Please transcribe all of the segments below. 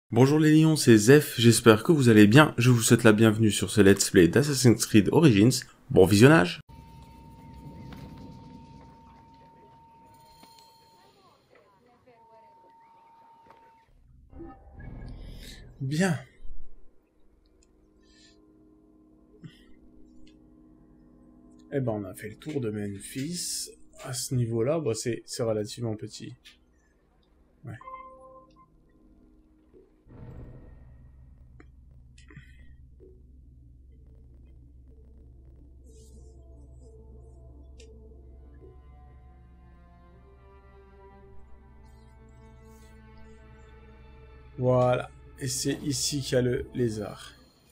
Bonjour les lions, c'est Zef, j'espère que vous allez bien, je vous souhaite la bienvenue sur ce let's play d'Assassin's Creed Origins. Bon visionnage. Bien. Eh ben on a fait le tour de Memphis. À ce niveau-là, bah, c'est relativement petit. Ouais. Voilà. Et c'est ici qu'il y a le lézard.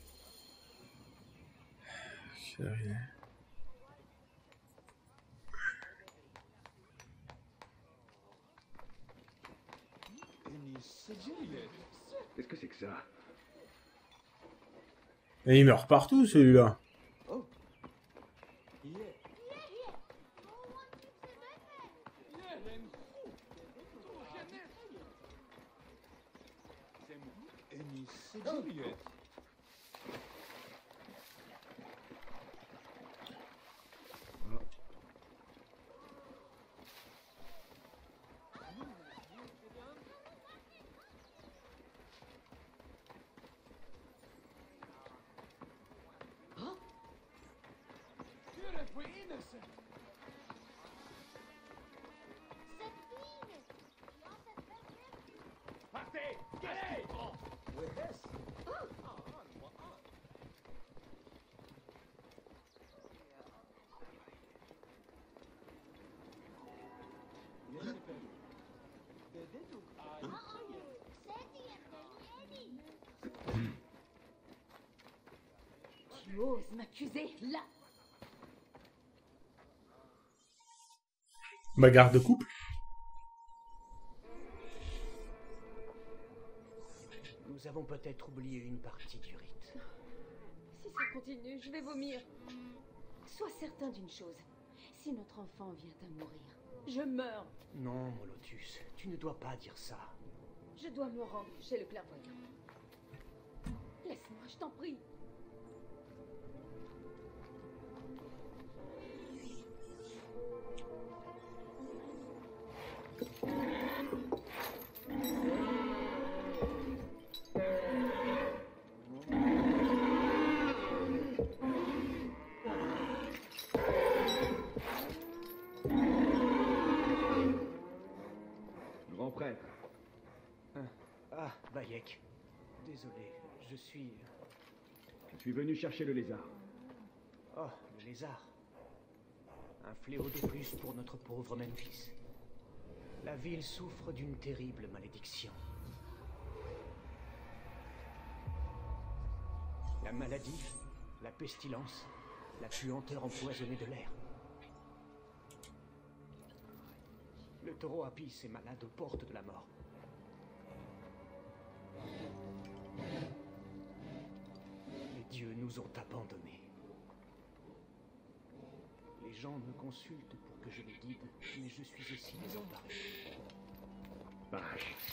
Qu'est-ce que c'est que ça? Et il meurt partout celui-là. Tu oses m'accuser là? Bagarre de couple. Nous avons peut-être oublié une partie du rite. Si ça continue, je vais vomir. Sois certain d'une chose. Si notre enfant vient à mourir, je meurs. Non, Molotus, tu ne dois pas dire ça. Je dois me rendre chez le clairvoyant. Laisse-moi, je t'en prie. Grand prêtre. Ah, Bayek. Désolé, je suis... Je suis venu chercher le lézard. Oh, le lézard. Un fléau de plus pour notre pauvre Memphis. La ville souffre d'une terrible malédiction. La maladie, la pestilence, la puanteur empoisonnée de l'air. Le taureau Apis est malade aux portes de la mort. Les dieux nous ont abandonnés. Les gens me consultent pour que je les guide, mais je suis aussi désemparé. Vache.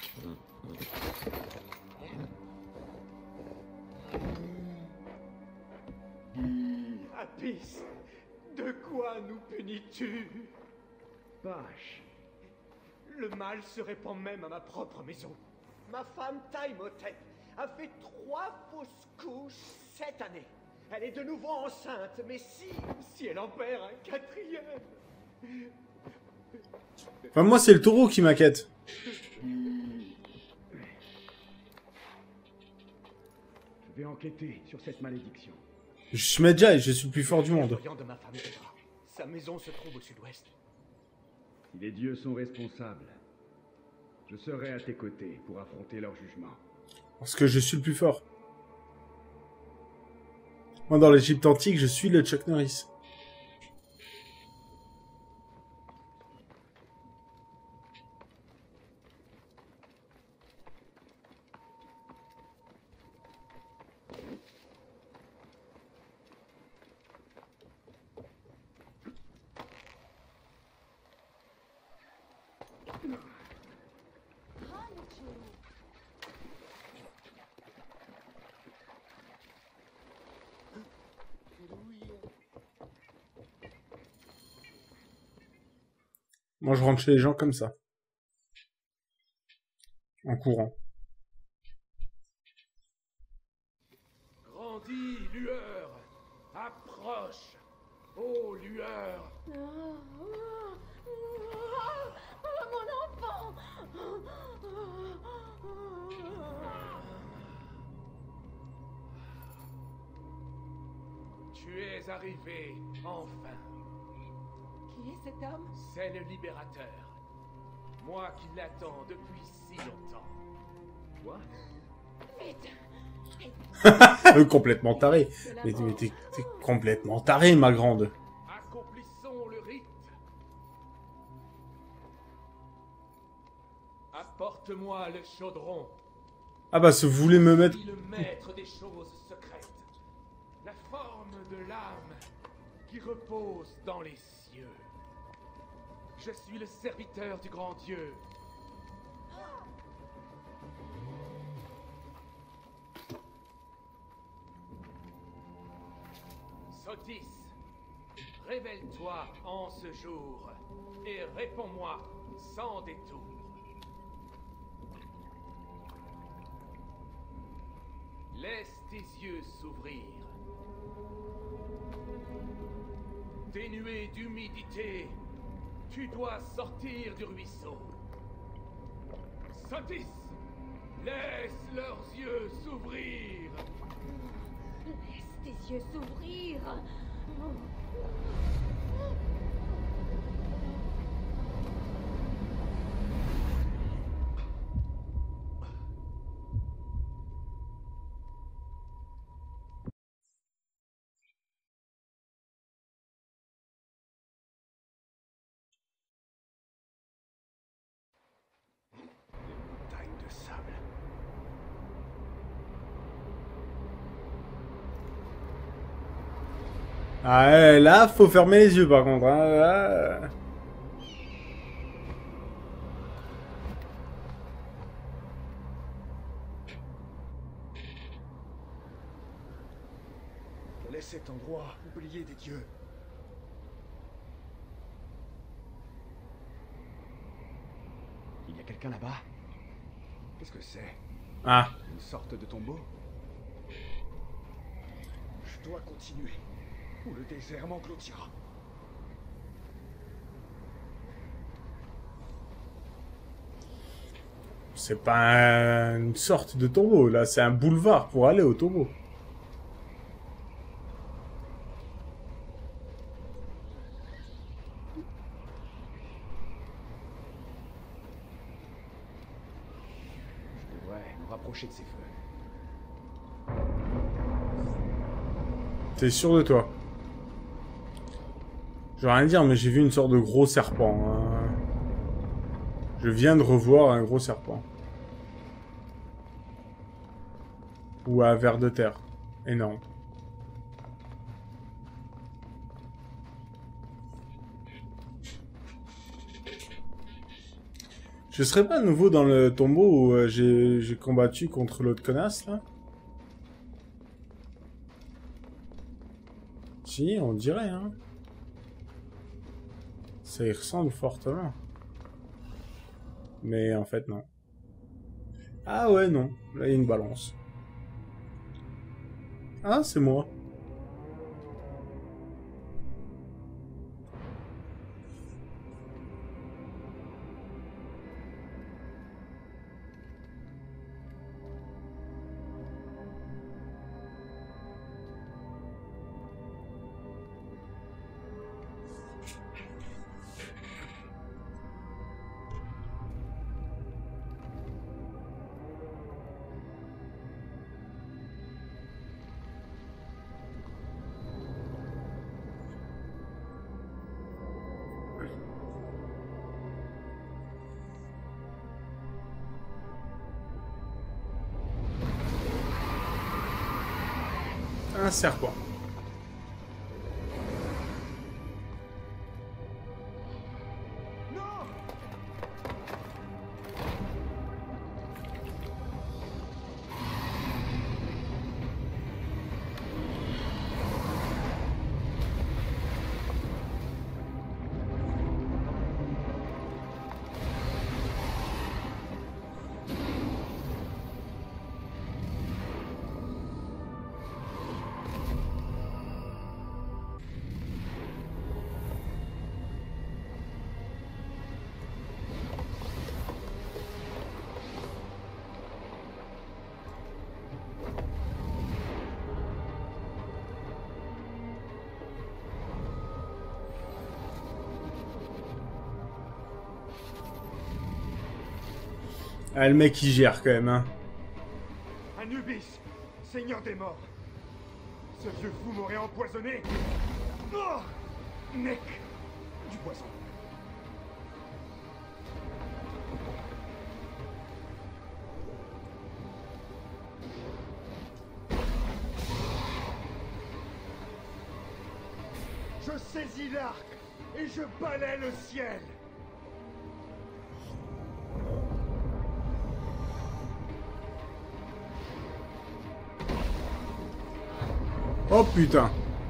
Apis, de quoi nous punis-tu? Vache. Le mal se répand même à ma propre maison. Ma femme Taimotep a fait 3 fausses couches cette année. Elle est de nouveau enceinte, mais si elle en perd un 4e. Enfin moi c'est le taureau qui m'inquiète. Je vais enquêter sur cette malédiction. Je suis Medjay, je suis le plus fort du monde. Voyant de ma femme Petra. Sa maison se trouve au sud-ouest. Si les dieux sont responsables, je serai à tes côtés pour affronter leur jugement. Parce que je suis le plus fort. Moi dans l'Égypte antique, je suis le Chuck Norris. Moi, je rentre chez les gens comme ça. En courant. Grandis, lueur. Approche. Ô lueur. Mon enfant! Tu es arrivé, enfin. Qui est cet homme? C'est le libérateur. Moi qui l'attends depuis si longtemps. Quoi? Vite! Complètement taré. Mais t'es complètement taré, ma grande. Accomplissons le rite. Apporte-moi le chaudron. Ah bah, si vous voulez me mettre... Je suis le maître des choses secrètes. La forme de l'âme qui repose dans les cieux. Je suis le serviteur du grand Dieu. Sotis, révèle-toi en ce jour et réponds-moi sans détour. Laisse tes yeux s'ouvrir. Dénué d'humidité, tu dois sortir du ruisseau. Sotis, laisse leurs yeux s'ouvrir. Laisse tes yeux s'ouvrir! Montagnes de sable. Ah ouais, là, faut fermer les yeux, par contre. Hein. Là... Laisse cet endroit oublié des dieux. Il y a quelqu'un là-bas? Qu'est-ce que c'est? Ah. Une sorte de tombeau? Je dois continuer, ou le désert m'engloutira. C'est pas une sorte de tombeau, là. C'est un boulevard pour aller au tombeau. Je devrais me rapprocher de ces feux. T'es sûr de toi? Je vais rien dire, mais j'ai vu une sorte de gros serpent. Hein. Je viens de revoir un gros serpent. Ou un ver de terre. Et non. Je serais pas à nouveau dans le tombeau où j'ai combattu contre l'autre connasse, là? Si, on dirait, hein. Ça y ressemble fortement. Mais en fait, non. Ah ouais, non. Là, il y a une balance. Ah, c'est moi. Un serpent. Ah, le mec, il gère quand même, hein. Anubis, seigneur des morts. Ce vieux fou m'aurait empoisonné. Oh, Nek, du poison. Je saisis l'arc et je balaie le ciel. Oh putain.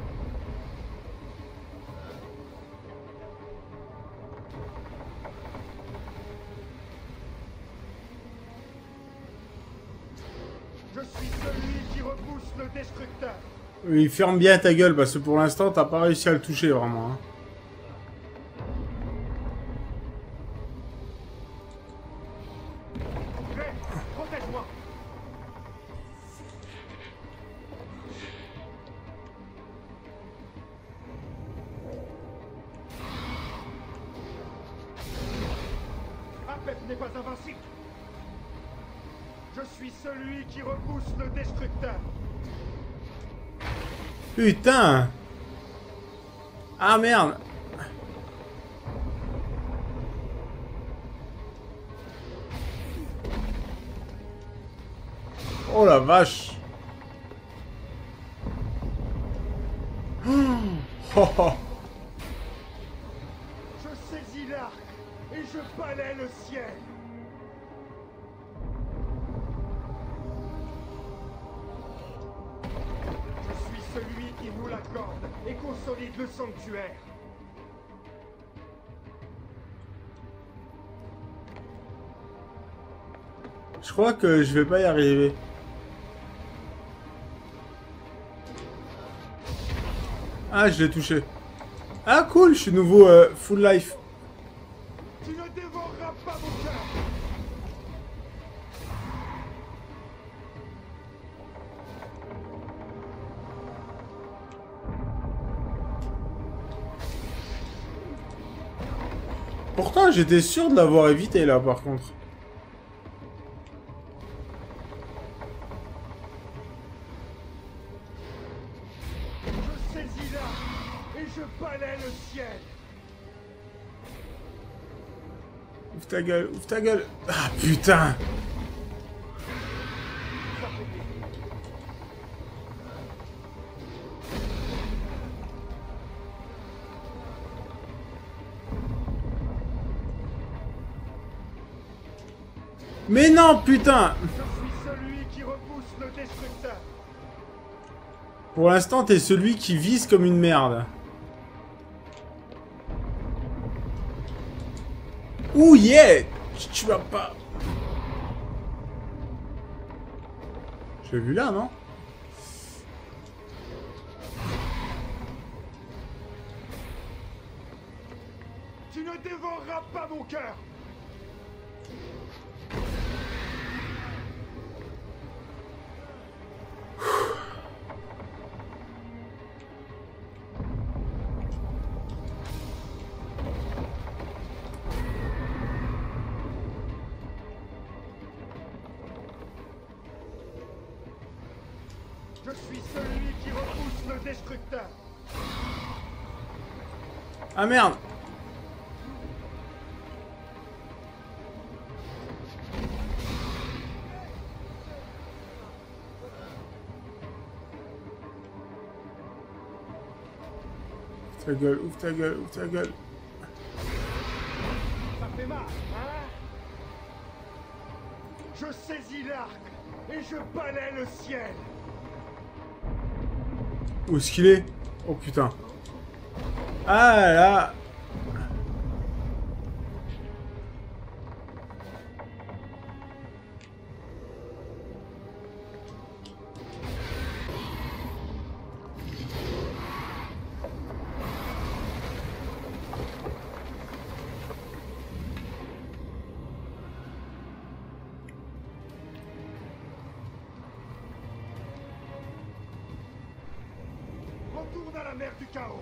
Je suis celui qui repousse le destructeur. Oui, ferme bien ta gueule parce que pour l'instant t'as pas réussi à le toucher vraiment. Hein. Ray, protège-moi. Apep n'est pas invincible. Je suis celui qui repousse le destructeur. Putain. Ah merde. Oh la vache. Oh, oh. Je saisis l'arc et je balaie le ciel. Je suis celui qui nous l'accorde et consolide le sanctuaire. Je crois que je vais pas y arriver. Ah, je l'ai touché. Ah, cool, je suis nouveau full life. Tu ne dévoreras pas mon cœur. Pourtant, j'étais sûr de l'avoir évité là, par contre. Je saisis l'arc et je balaie le ciel. Ouvre ta gueule, ouvre ta gueule. Ah, putain. Mais non, putain. Je suis celui qui repousse le destructeur. Pour l'instant, t'es celui qui vise comme une merde. Ouh, yeah. Tu vas pas... J'ai vu là, non? Tu ne dévoreras pas mon cœur. Je suis celui qui repousse le destructeur. Ah, merde. Ouvre ta gueule, ouvre ta gueule, ouvre ta gueule. Ça fait mal, hein? Je saisis l'arc et je balaie le ciel. Où est-ce qu'il est? Oh putain. Ah là. Retourne à la mer du chaos.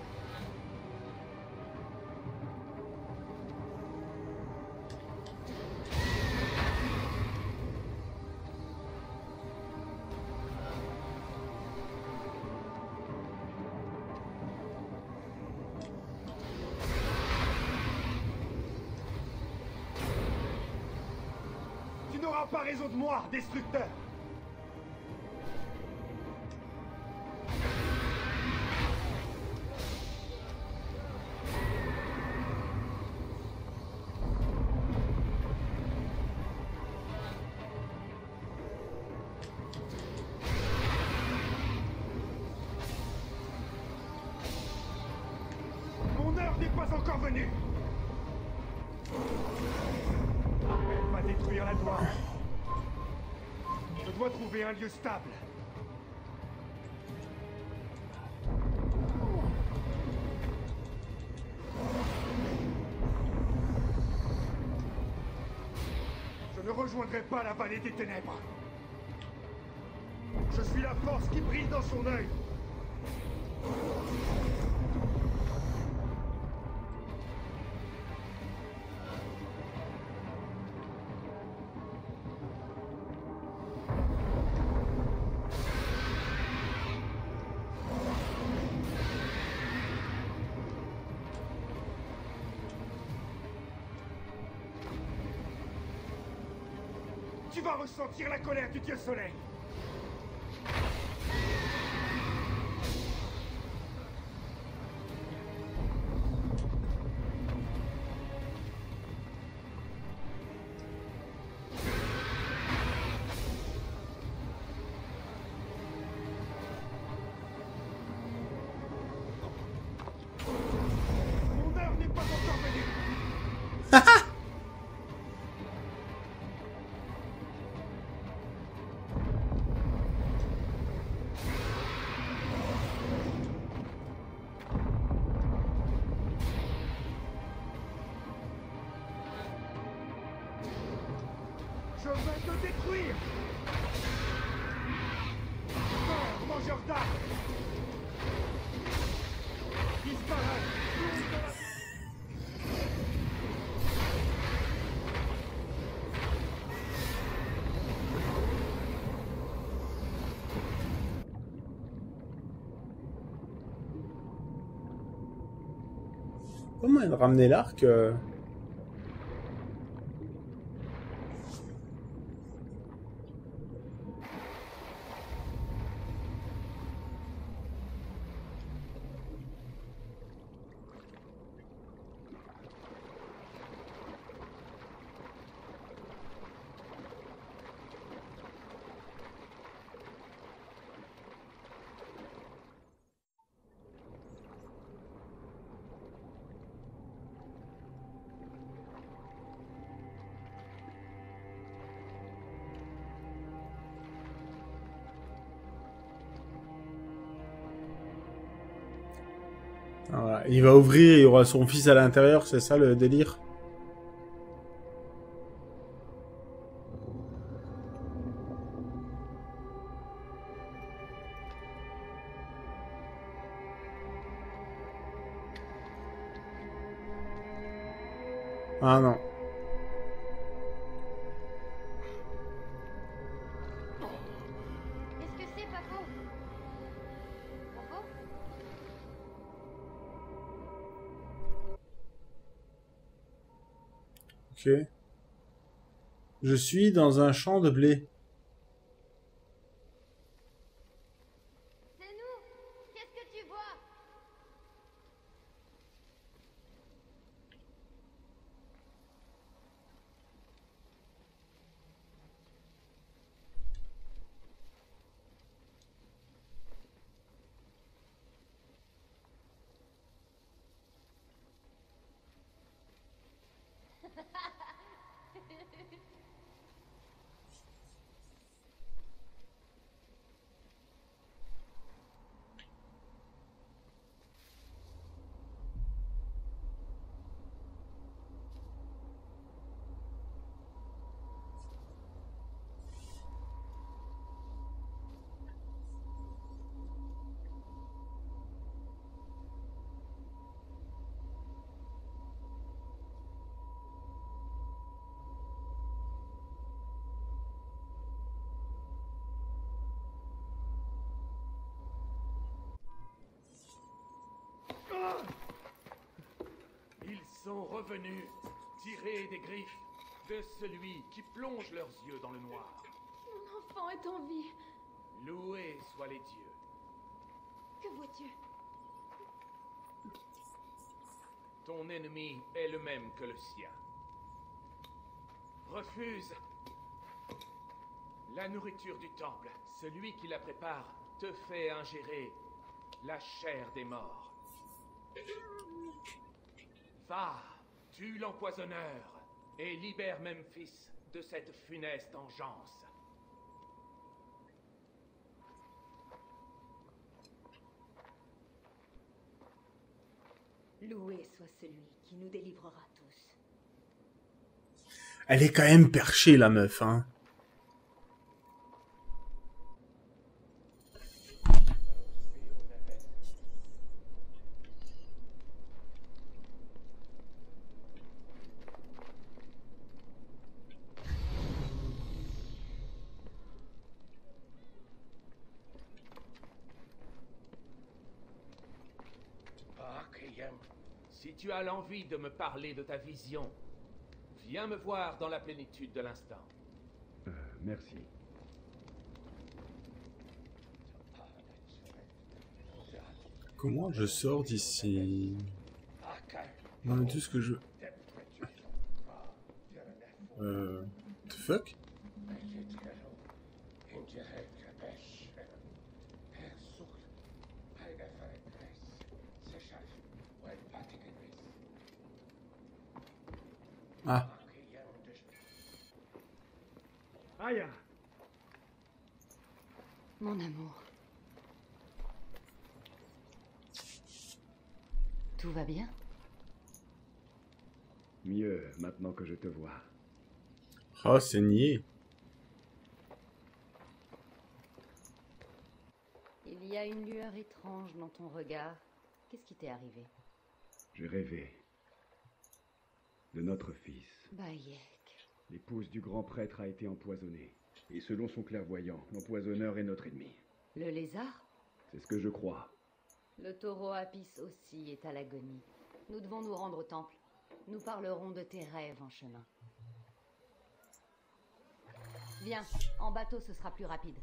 mort par raison de moi, destructeur. Mon heure n'est pas encore venue. Elle va détruire la douane. Je dois trouver un lieu stable. Je ne rejoindrai pas la vallée des ténèbres. Je suis la force qui brille dans son œil. Tu vas ressentir la colère du dieu soleil. Mon heure n'est pas encore venue. Je vais te détruire. Meurs, mangeur d'âme. Disparais. Loin de la... Comment elle ramenait l'arc Voilà. Il va ouvrir, il y aura son fils à l'intérieur, c'est ça le délire? Ah non. Qu'est-ce que c'est, Paco? Paco? Ok. Je suis dans un champ de blé. C'est nous. Qu'est-ce que tu vois? Ils sont revenus, tirés des griffes de celui qui plonge leurs yeux dans le noir. Mon enfant est en vie. Loués soient les dieux. Que vois-tu? Ton ennemi est le même que le sien. Refuse la nourriture du temple. Celui qui la prépare te fait ingérer la chair des morts. Va, tue l'empoisonneur et libère Memphis de cette funeste engeance. Loué soit celui qui nous délivrera tous. Elle est quand même perchée, la meuf, hein. Si tu as l'envie de me parler de ta vision, viens me voir dans la plénitude de l'instant. Merci. Comment je sors d'ici? Non, tout ce que je... The fuck? Ah. Aya! Mon amour. Tout va bien? Mieux, maintenant que je te vois. Oh, c'est niais. Il y a une lueur étrange dans ton regard. Qu'est-ce qui t'est arrivé? J'ai rêvé de notre fils. Bayek. L'épouse du grand prêtre a été empoisonnée. Et selon son clairvoyant, l'empoisonneur est notre ennemi. Le lézard? C'est ce que je crois. Le taureau Apis aussi est à l'agonie. Nous devons nous rendre au temple. Nous parlerons de tes rêves en chemin. Viens, en bateau ce sera plus rapide.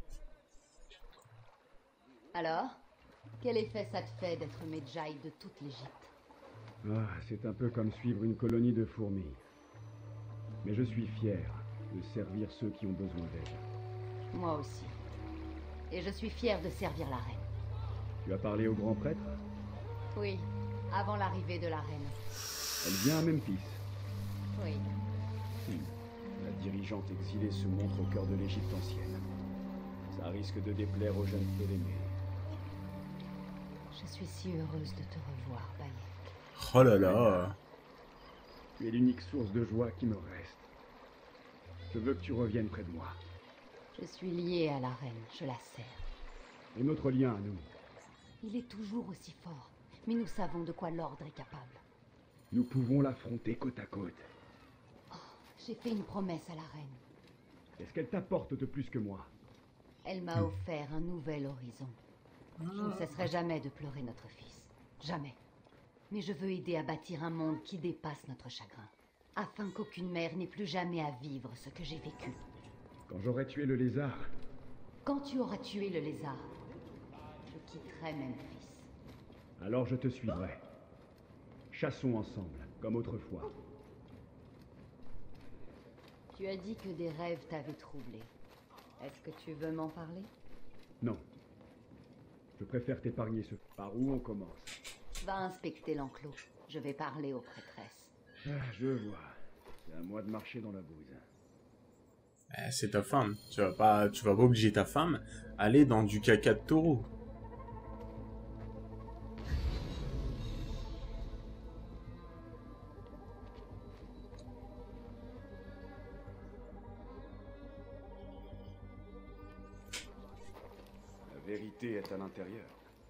Alors, quel effet ça te fait d'être Medjay de toute l'Égypte? Ah, c'est un peu comme suivre une colonie de fourmis. Mais je suis fier de servir ceux qui ont besoin d'aide. Moi aussi. Et je suis fière de servir la reine. Tu as parlé au grand prêtre? Oui, avant l'arrivée de la reine. Elle vient à Memphis. Oui. La dirigeante exilée se montre au cœur de l'Égypte ancienne. Ça risque de déplaire aux jeunes Ptolémées. Je suis si heureuse de te revoir, Bayek. Oh là là. Tu es l'unique source de joie qui me reste. Je veux que tu reviennes près de moi. Je suis liée à la reine, je la sers. Et notre lien à nous. Il est toujours aussi fort, mais nous savons de quoi l'ordre est capable. Nous pouvons l'affronter côte à côte. J'ai fait une promesse à la reine. Qu'est-ce qu'elle t'apporte de plus que moi? Elle m'a offert un nouvel horizon. Je ne cesserai jamais de pleurer notre fils. Jamais. Mais je veux aider à bâtir un monde qui dépasse notre chagrin. Afin qu'aucune mère n'ait plus jamais à vivre ce que j'ai vécu. Quand j'aurai tué le lézard, Quand tu auras tué le lézard, je quitterai Memphis. alors je te suivrai. Chassons ensemble, comme autrefois. Tu as dit que des rêves t'avaient troublé. Est-ce que tu veux m'en parler? Non. Je préfère t'épargner ce... Par où on commence? Va inspecter l'enclos. Je vais parler aux prêtresses. Ah, je vois. C'est à moi de marcher dans la bouse. C'est ta femme. Tu vas pas obliger ta femme à aller dans du caca de taureau. La vérité est à l'intérieur.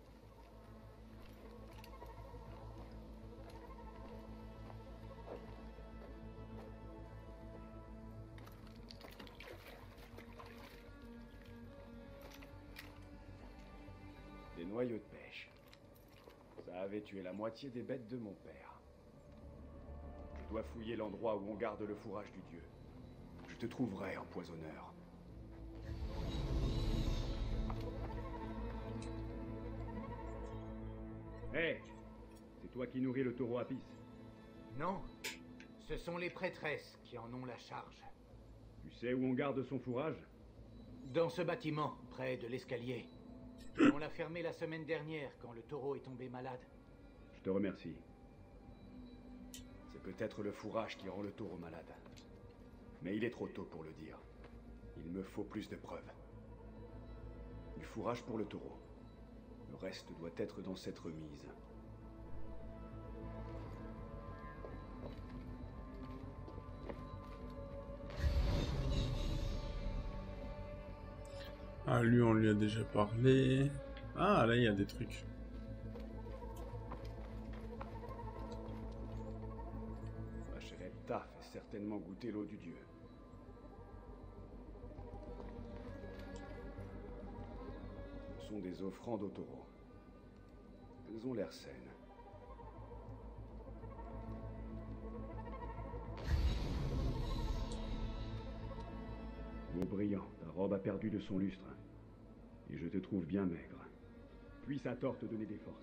Des noyaux de pêche. Ça avait tué la moitié des bêtes de mon père. Je dois fouiller l'endroit où on garde le fourrage du dieu. te trouverai, empoisonneur. Hé, c'est toi qui nourris le taureau Apis. Non, ce sont les prêtresses qui en ont la charge. Tu sais où on garde son fourrage? Dans ce bâtiment, près de l'escalier. On l'a fermé la semaine dernière quand le taureau est tombé malade. Je te remercie. C'est peut-être le fourrage qui rend le taureau malade. Mais il est trop tôt pour le dire. Il me faut plus de preuves. Du fourrage pour le taureau. Le reste doit être dans cette remise. Ah, lui, on lui a déjà parlé. Ah, là, il y a des trucs. Bacheletta fait certainement goûter l'eau du dieu. Ce sont des offrandes au taureau. Elles ont l'air saines. Beau brillant, ta robe a perdu de son lustre. Et je te trouve bien maigre. Puisse un tort te donner des forces.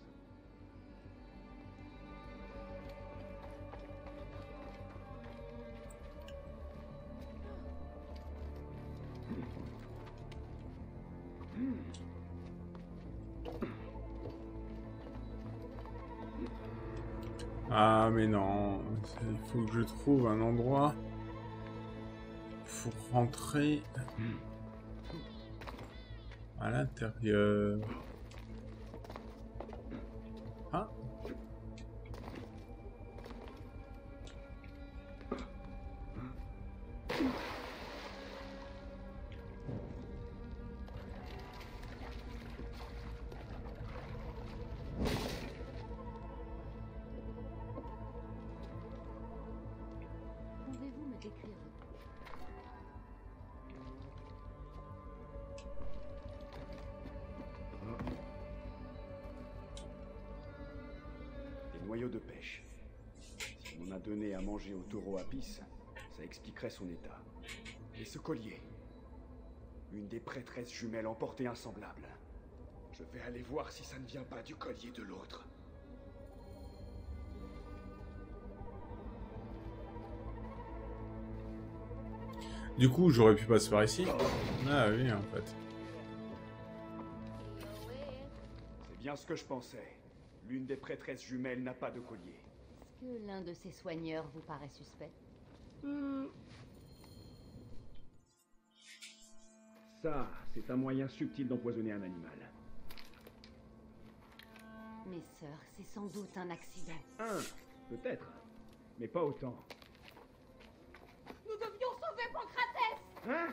Ah, mais non. Il faut que je trouve un endroit pour rentrer à l'intérieur. Ah. Pouvez-vous me décrire Des noyaux de pêche. Si on a donné à manger au taureau Apis, ça expliquerait son état. Et ce collier. Une des prêtresses jumelles emportait un semblable. Je vais aller voir si ça ne vient pas du collier de l'autre. Du coup, j'aurais pu passer par ici. Ah oui, en fait. C'est bien ce que je pensais. L'une des prêtresses jumelles n'a pas de collier. Est-ce que l'un de ces soigneurs vous paraît suspect? Ça, c'est un moyen subtil d'empoisonner un animal. Mes sœurs, c'est sans doute un accident. Peut-être. Mais pas autant. Nous devions sauver Pancratès, Hein?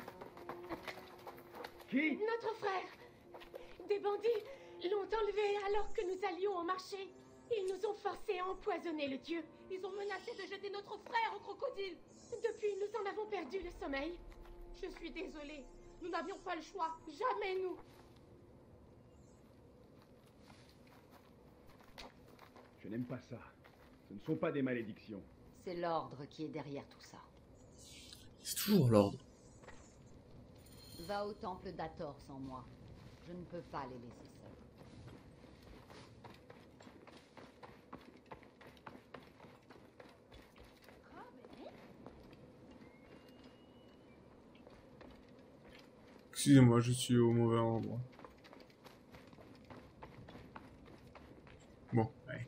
Qui? notre frère. Des bandits l'ont enlevé alors que nous allions au marché. Ils nous ont forcés à empoisonner le dieu. Ils ont menacé de jeter notre frère au crocodile. Depuis, nous en avons perdu le sommeil. Je suis désolée. Nous n'avions pas le choix. Jamais nous. Je n'aime pas ça. Ce ne sont pas des malédictions. C'est l'ordre qui est derrière tout ça. C'est toujours l'ordre. Va au temple d'Hathor sans moi. Je ne peux pas les laisser seuls. Excusez-moi, je suis au mauvais endroit. Bon, allez.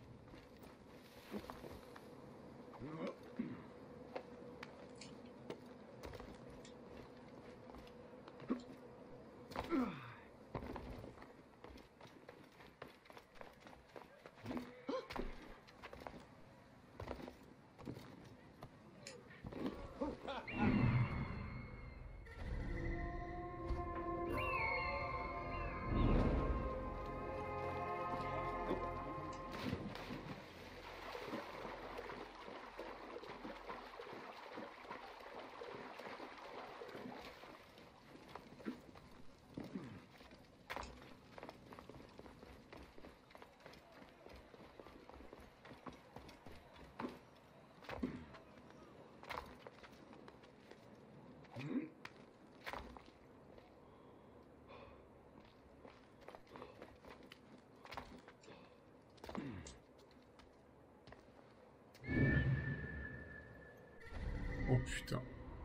Oh putain.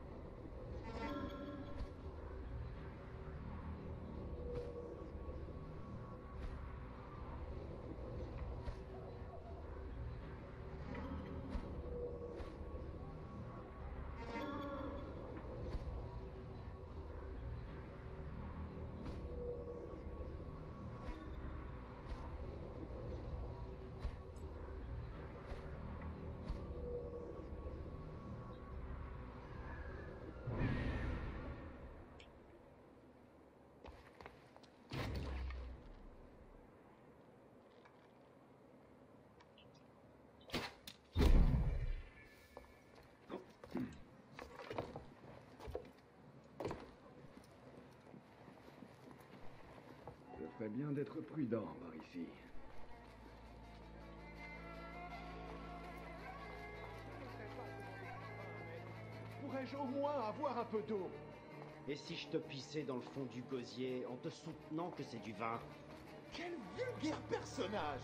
Ce serait bien d'être prudent par ici. Pourrais-je au moins avoir un peu d'eau? Et si je te pissais dans le fond du gosier en te soutenant que c'est du vin? Quel vulgaire personnage!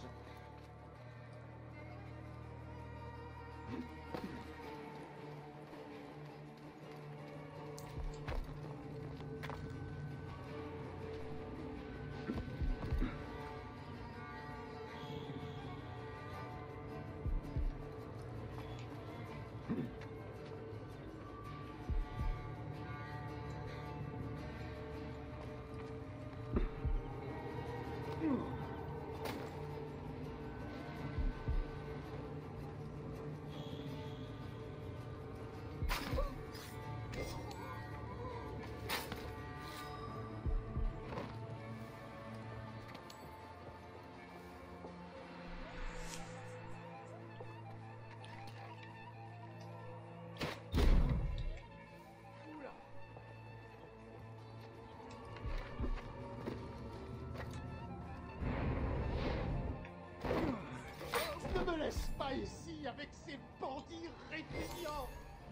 Ne me laisse pas ici avec ces bandits répugnants!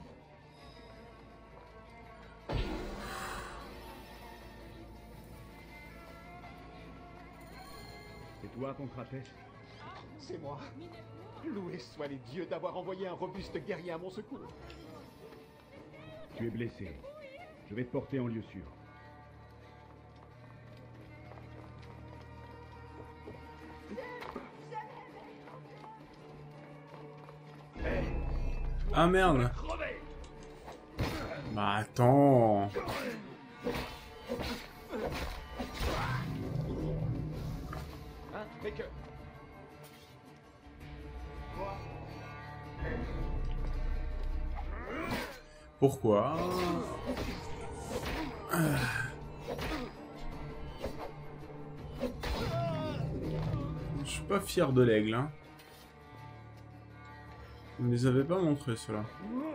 C'est toi, Pancratès? C'est moi. Loués soient les dieux d'avoir envoyé un robuste guerrier à mon secours. Tu es blessé. Je vais te porter en lieu sûr. Ah merde. Bah attends. Hein? Mais que... Pourquoi? Je suis pas fier de l'aigle, hein. Vous ne les avez pas montrés, ceux-là.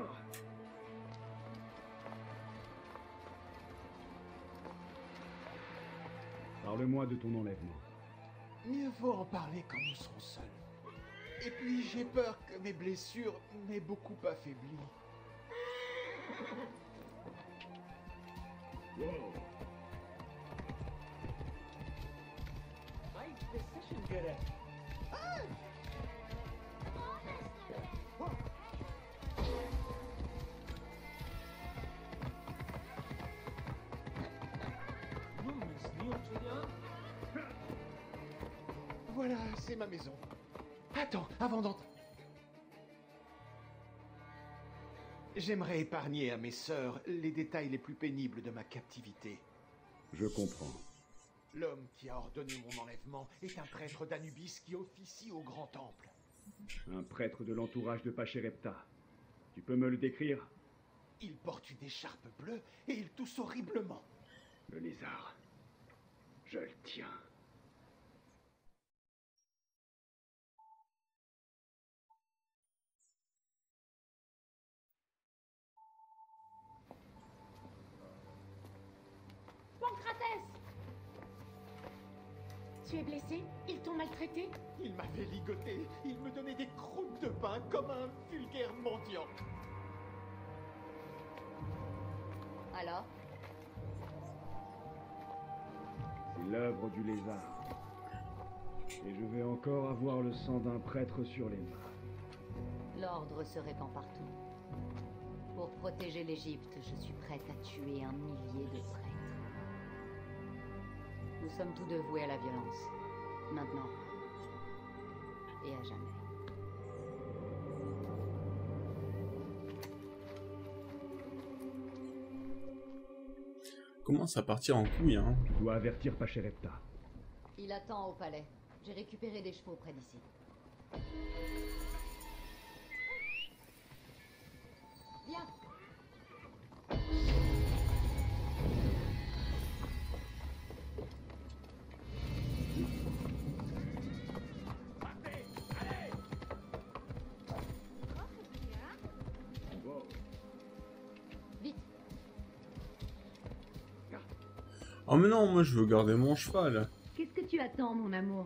Parle-moi de ton enlèvement. Mieux vaut en parler quand nous serons seuls. Et puis j'ai peur que mes blessures m'aient beaucoup affaibli. Voilà, c'est ma maison. Attends, avant d'entrer. J'aimerais épargner à mes sœurs les détails les plus pénibles de ma captivité. Je comprends. L'homme qui a ordonné mon enlèvement est un prêtre d'Anubis qui officie au grand temple. Un prêtre de l'entourage de Pachérepta. Tu peux me le décrire? Il porte une écharpe bleue et il tousse horriblement. Le lézard. Je le tiens. Pancratès! Tu es blessé? Ils t'ont maltraité? Il m'avait ligoté. Il me donnait des croûtes de pain comme un vulgaire mendiant. Alors? C'est l'œuvre du lézard. Et je vais encore avoir le sang d'un prêtre sur les mains. L'ordre se répand partout. Pour protéger l'Égypte, je suis prête à tuer 1 millier de prêtres. Nous sommes tous deux voués à la violence. Maintenant. Et à jamais. Commence à partir en couille, hein. Tu dois avertir Pachérepta. Il attend au palais. J'ai récupéré des chevaux près d'ici. Viens. Vite. Oh mais non, moi je veux garder mon cheval. Qu'est-ce que tu attends, mon amour?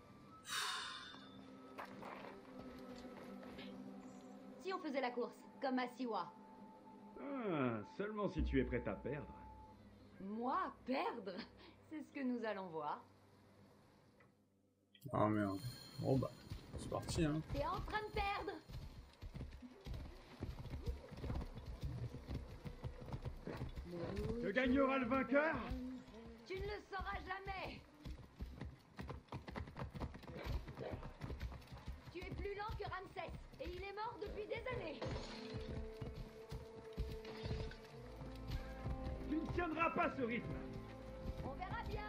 Si on faisait la course, comme à Siwa. Ah, seulement si tu es prête à perdre. Moi, perdre? C'est ce que nous allons voir. Ah merde. Bon bah, c'est parti, hein. T'es en train de perdre! Que gagnera le vainqueur? Tu ne le sauras jamais! Tu es plus lent que Ramsès, et il est mort depuis des années! Tu ne tiendras pas ce rythme. On verra bien!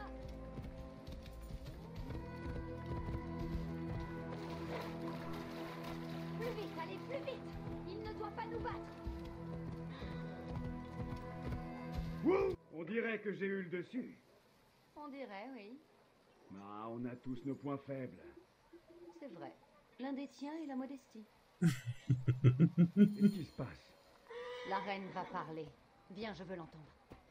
Plus vite, allez, plus vite! Il ne doit pas nous battre! Wouh! On dirait que j'ai eu le dessus. On dirait, oui. Ah, on a tous nos points faibles. C'est vrai. L'un des tiens est la modestie. Qu'est-ce qui se passe? La reine va parler. Viens, je veux l'entendre.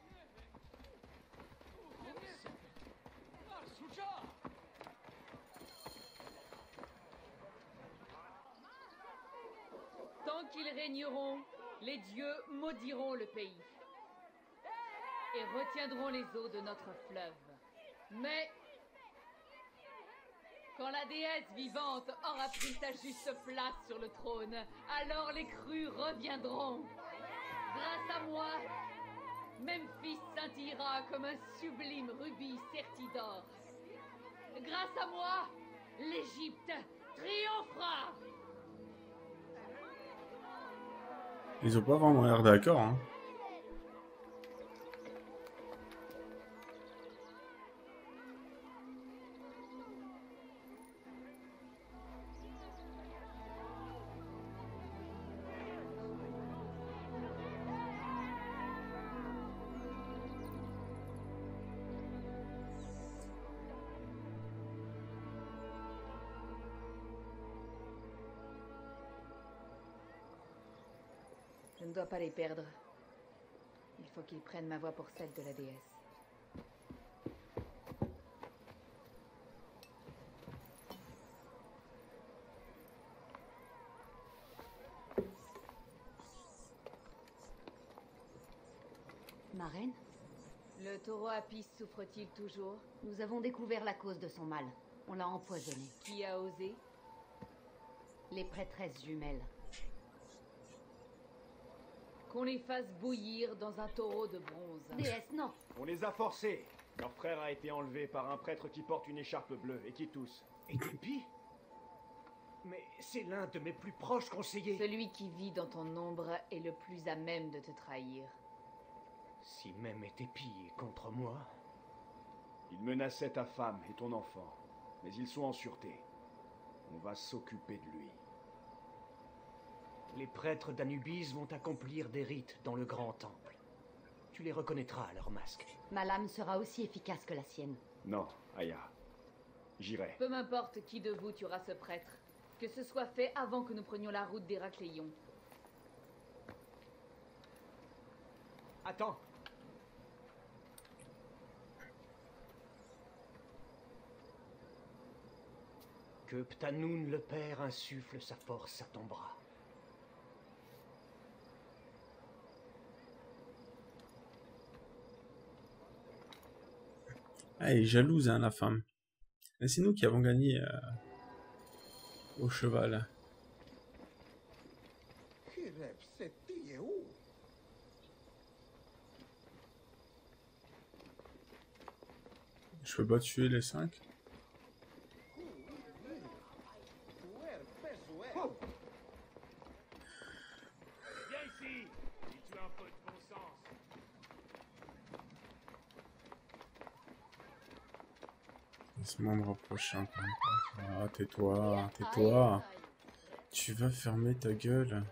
Tant qu'ils régneront, les dieux maudiront le pays et retiendront les eaux de notre fleuve. Mais quand la déesse vivante aura pris sa juste place sur le trône, alors les crues reviendront. Grâce à moi, Memphis scintillera comme un sublime rubis serti d'or. Grâce à moi, l'Égypte triomphera. Ils ont pas vraiment l'air d'accord, hein. Je ne dois pas les perdre. Il faut qu'ils prennent ma voix pour celle de la déesse. Ma reine? Le taureau Apis souffre-t-il toujours? Nous avons découvert la cause de son mal. On l'a empoisonné. Qui a osé? Les prêtresses jumelles. Qu'on les fasse bouillir dans un taureau de bronze. Déesse, non! On les a forcés. Leur frère a été enlevé par un prêtre qui porte une écharpe bleue et qui tousse. Et Tépi? Mais c'est l'un de mes plus proches conseillers. Celui qui vit dans ton ombre est le plus à même de te trahir. Si même Tépi est contre moi... Il menaçait ta femme et ton enfant, mais ils sont en sûreté. On va s'occuper de lui. Les prêtres d'Anubis vont accomplir des rites dans le grand temple. Tu les reconnaîtras à leur masque. Ma lame sera aussi efficace que la sienne. Non, Aya. J'irai. Peu m'importe qui de vous tuera ce prêtre. Que ce soit fait avant que nous prenions la route d'Héracléon. Attends. Que Ptanoun le père insuffle sa force à ton bras. Ah, elle est jalouse, hein, la femme. Et c'est nous qui avons gagné au cheval. Je peux pas tuer les 5? Viens ici, si tu as un peu de bon sens. Laisse-moi me rapprocher un peu. Ah, tais-toi, tais-toi. Tu vas fermer ta gueule.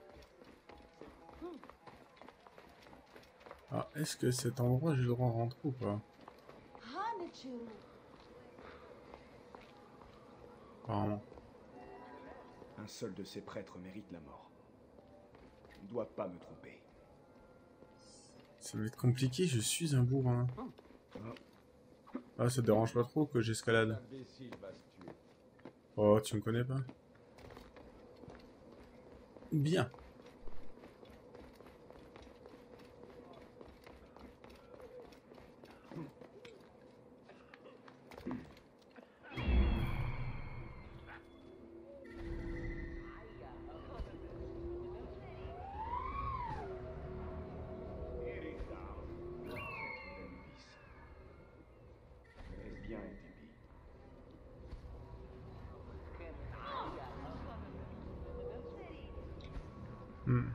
Ah, est-ce que cet endroit, j'ai le droit de rentrer ou pas? Apparemment. Un seul de ces prêtres mérite la mort. Je ne dois pas me tromper. Ça va être compliqué, je suis un bourrin. Ah, ça te dérange pas trop que j'escalade? Oh, tu me connais pas? Bien. Reste bien avec tes billes. Hmm.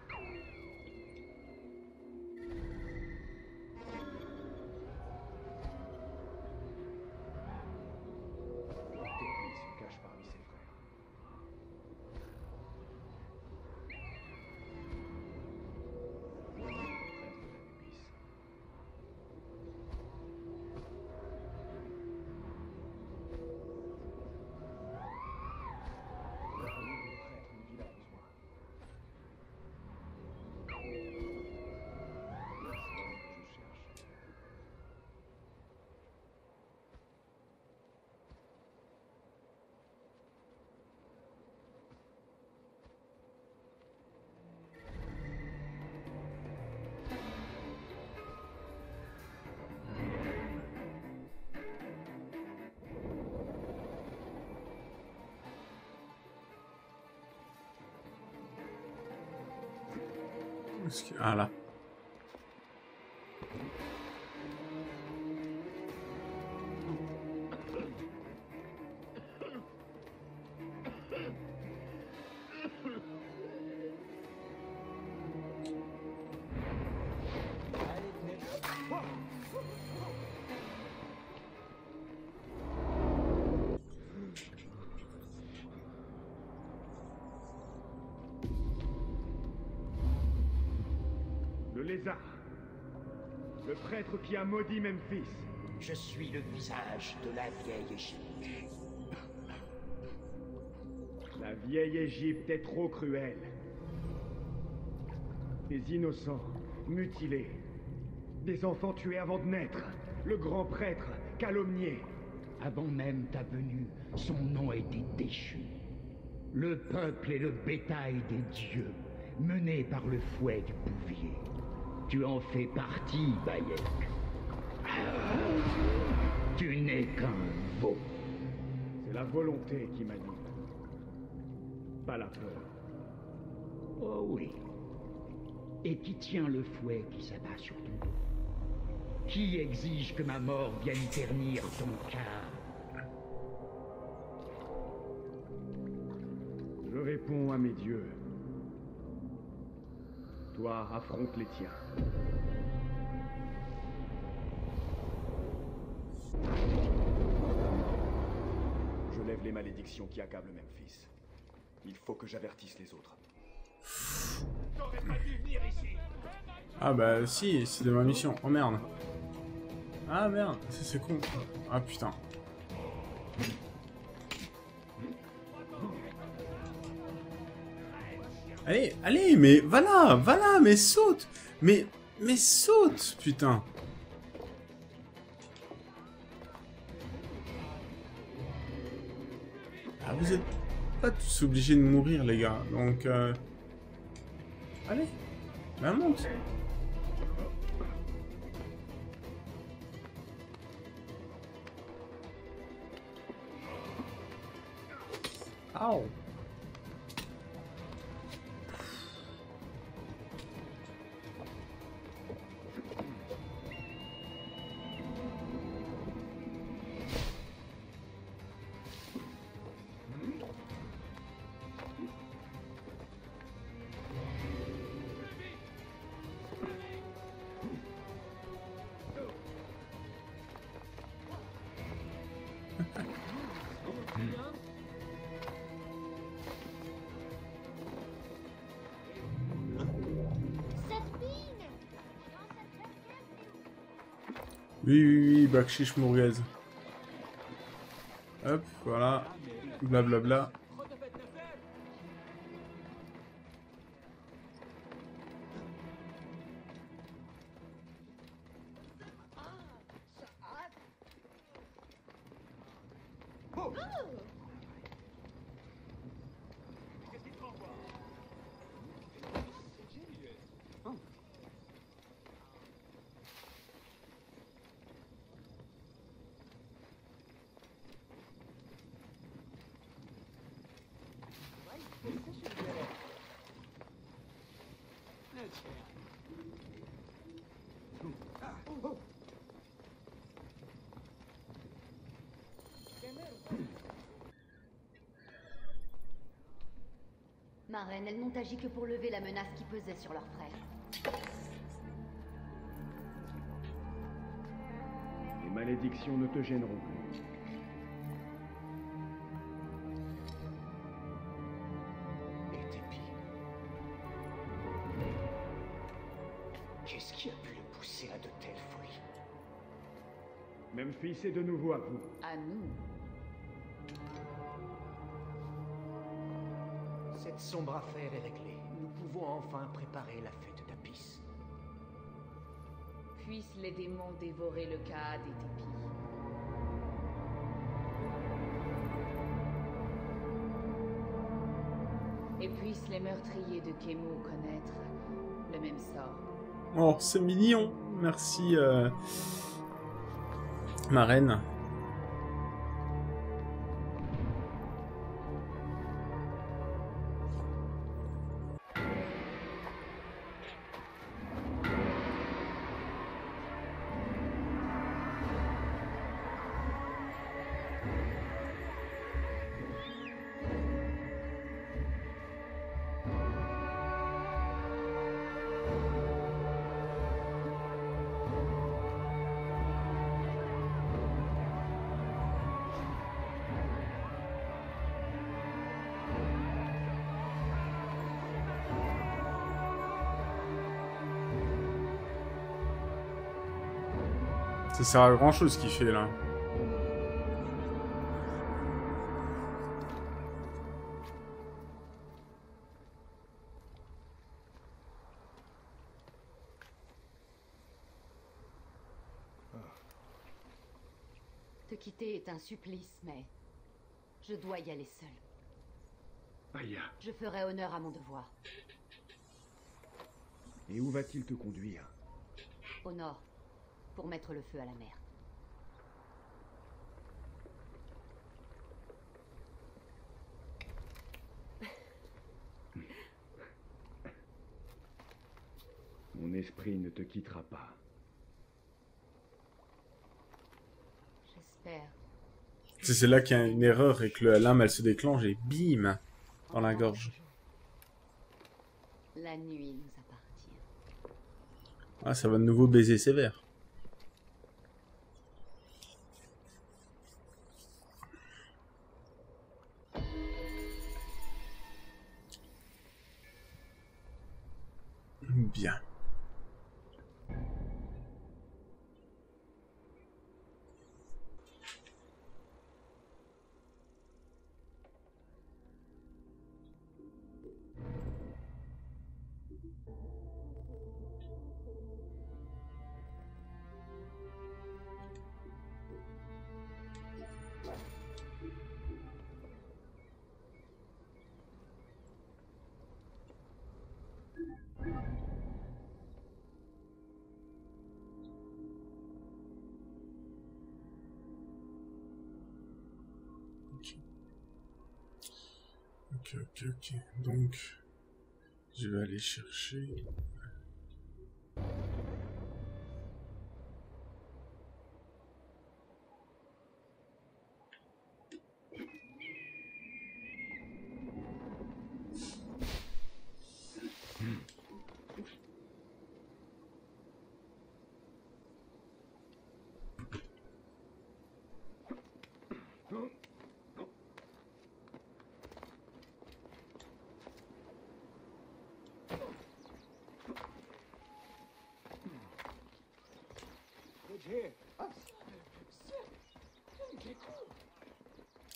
Tepi se cache parmi ses frères. Prêtre de Anubis. Le prêtre dont il a besoin. C'est l'homme que je cherche. Ah là. Le lézard. Le prêtre qui a maudit Memphis. Je suis le visage de la vieille Égypte. La vieille Égypte est trop cruelle. Des innocents, mutilés. Des enfants tués avant de naître. Le grand prêtre, calomnié. Avant même ta venue, son nom a été déchu. Le peuple est le bétail des dieux, mené par le fouet du bouvier. Tu en fais partie, Bayek. Tu n'es qu'un veau. C'est la volonté qui m'anime. Pas la peur. Oh oui. Et qui tient le fouet qui s'abat sur ton dos? Qui exige que ma mort vienne ternir ton cœur? Je réponds à mes dieux. Toi, affronte les tiens. Je lève les malédictions qui accablent Memphis. Il faut que j'avertisse les autres. T'aurais pas dû venir ici. Ah bah si, c'est de ma mission. Oh merde. Ah merde, c'est con. Ah putain. Allez, allez, mais voilà, voilà, mais saute. Mais saute, putain. Ah, vous êtes pas tous obligés de mourir, les gars. Donc, allez, la monte. Ow. Oui, Bakshish Mourgaz. Hop, voilà. Blablabla. Ma reine, elles n'ont agi que pour lever la menace qui pesait sur leur frère. Les malédictions ne te gêneront plus. Et Tepi. Qu'est-ce qui a pu le pousser à de telles folies? Memphis est de nouveau à vous. À nous. Cette sombre affaire est réglée. Nous pouvons enfin préparer la fête d'Apis. Puissent les démons dévorer le Kaad et Tepi. Et puissent les meurtriers de Kemu connaître le même sort. Oh, c'est mignon. Merci, ma reine. Ça sert à grand chose ce qu'il fait là. Te quitter est un supplice, mais je dois y aller seule. Aya. Je ferai honneur à mon devoir. Et où va-t-il te conduire? Au nord, pour mettre le feu à la mer. Mon esprit ne te quittera pas. J'espère. C'est là qu'il y a une erreur et que la lame elle se déclenche et bim dans la gorge. La nuit nous appartient. Ah, ça va de nouveau baiser sévère. Bien. Ok. Donc, je vais aller chercher...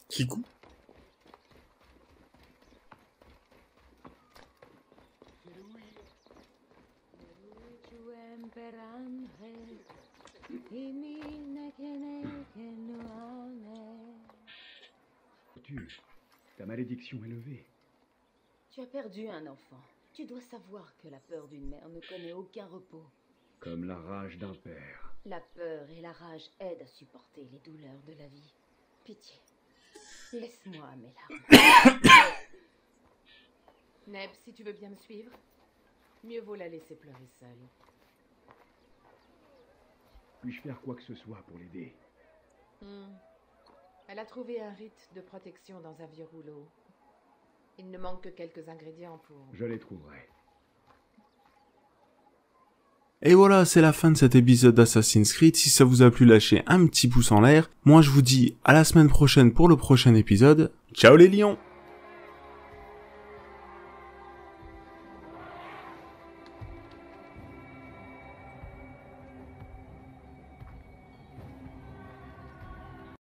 Kikou. Ta malédiction est levée. Tu as perdu un enfant. Tu dois savoir que la peur d'une mère ne connaît aucun repos. Comme la rage d'un père. La peur et la rage aident à supporter les douleurs de la vie. Pitié, laisse-moi mes larmes. Neb, si tu veux bien me suivre, mieux vaut la laisser pleurer seule. Puis-je faire quoi que ce soit pour l'aider? Elle a trouvé un rite de protection dans un vieux rouleau. Il ne manque que quelques ingrédients pour... Je les trouverai. Et voilà, c'est la fin de cet épisode d'Assassin's Creed. Si ça vous a plu, lâchez un petit pouce en l'air. Moi, je vous dis à la semaine prochaine pour le prochain épisode. Ciao les lions!